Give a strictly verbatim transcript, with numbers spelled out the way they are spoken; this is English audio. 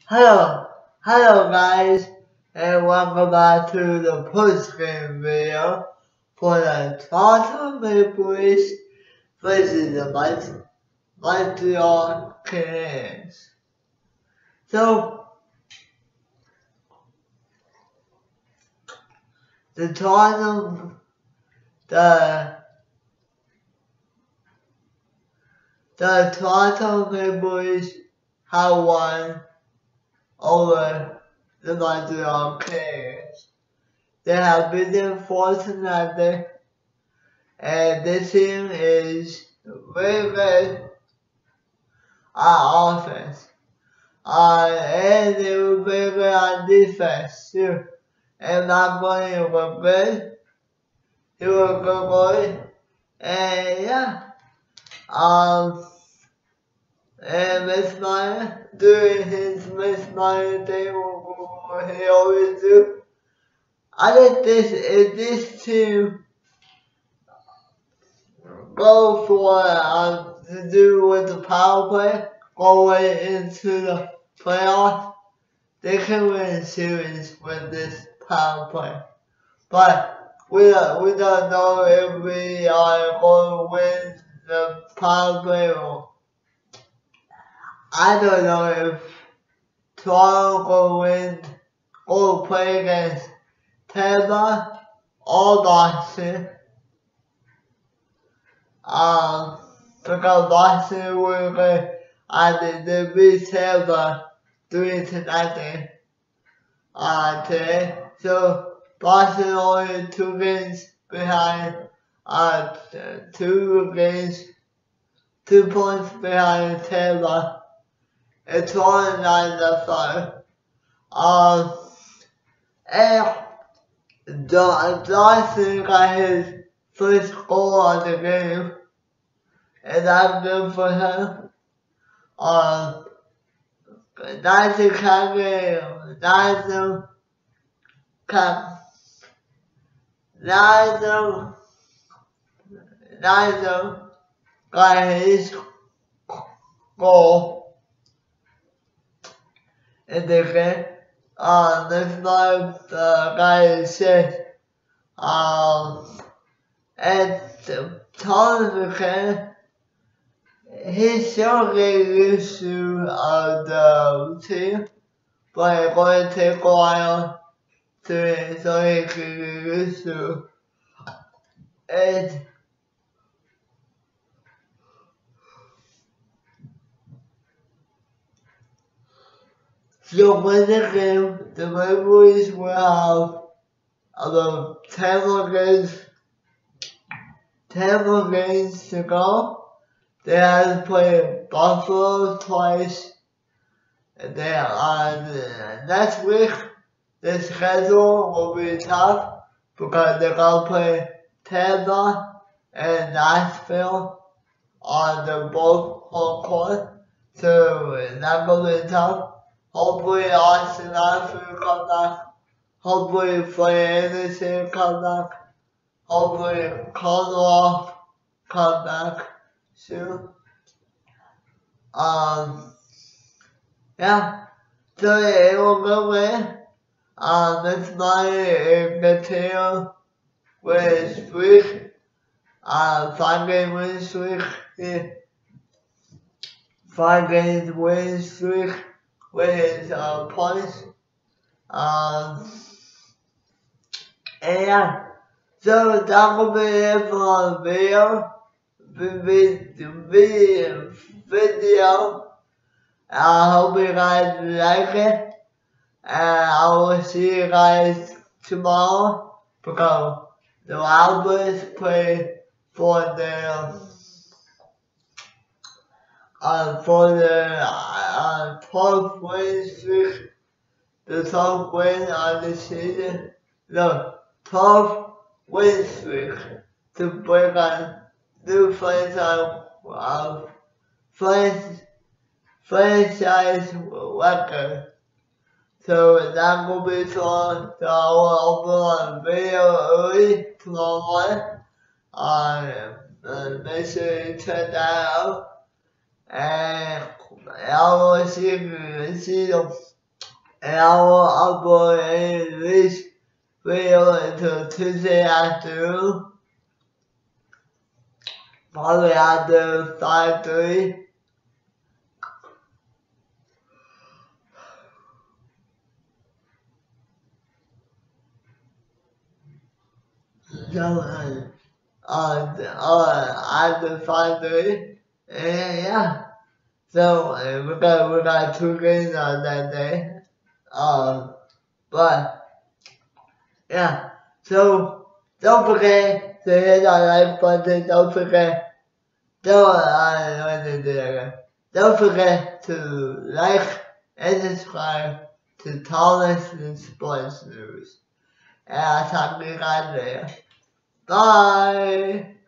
Hello, hello guys, and welcome back to the post-game video for the Toronto Maple Leafs versus the Mon- Montreal Canadiens. So, the Toronto, the the Toronto Maple Leafs have won over the Montreal Canadiens. They have beaten four to nothing, and this team is very good on offense. Uh, and they were very good on defense too. And not going were good. He was a good boy. And yeah. Um and Miss Meyer doing his Miss Meyer thing what he always do. I think this if this team go for um to do with the power play going into the playoffs, they can win a series with this power play. But we don't, we don't know if we are going to win the power play or I don't know if Toronto will win or play against Tampa or Boston. Um, because Boston will go, I think they beat Tampa three to nothing uh, today. So Boston only two games behind, uh, two games, two points behind Tampa. It's all nine to five. Um, and Dawson got his first goal of the game, and that's good for him. Um, that's a kind of, that's a kind Nigel, Nigel got his goal in the game. Um, this month, uh, guy said, um, and the tournament, he's still getting used to uh, the team, but it's going to take a while to so he can get used to. And so when the game, the Maple Leafs will have about ten more games, ten more games to go. They have to play Buffalo twice. And then on next week, the schedule will be tough because they're going to play Tampa and Nashville on the both home court. So that's going to be tough. Hopefully Austin Matthews come back. Hopefully Flay Anderson come back. Hopefully Conroy come back soon. Um, yeah. So it will go win. Um, this money continue with his streak. Uh, five game win streak. Five games win streak with his uh, points. Um, and yeah, so that will be it for the video. Video, video. I hope you guys like it. And I will see you guys tomorrow because the Albers play for the uh, for the uh, twelfth win streak, the twelfth win of the season, no, twelfth win streak to break a new franchise uh, franchise franchise record. So that will be for the overall video early tomorrow morning. Uh, uh, make sure you check that out. And I will see you, see you and I will upload a release video until Tuesday afternoon, probably after five thirty. So, uh, uh, uh, after five thirty, and yeah. So uh, we got we got two games on that day. Um, but yeah. So don't forget to hit that like button. Don't forget. Don't uh, what is it again? Don't forget to like and subscribe to Thomas and Sports News. And I'll talk to you guys later. Bye.